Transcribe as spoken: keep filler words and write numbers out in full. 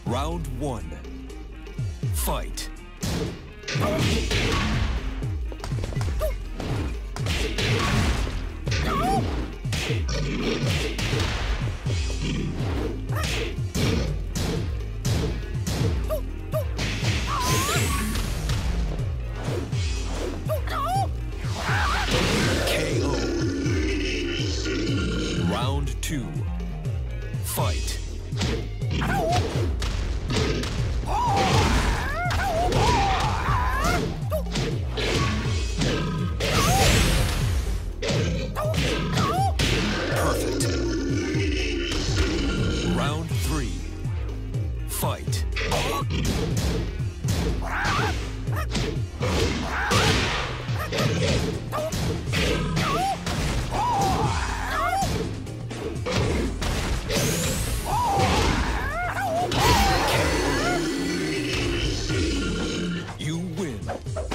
Round one. Fight. K O. Round two. Fight. Perfect. Round three. Fight. You win.